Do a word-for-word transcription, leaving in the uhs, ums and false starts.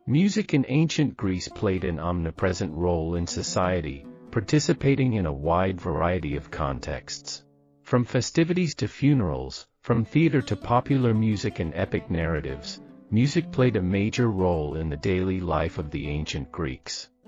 Music in ancient Greece played an omnipresent role in society, participating in a wide variety of contexts. From festivities to funerals, from theater to popular music and epic narratives, music played a major role in the daily life of the ancient Greeks.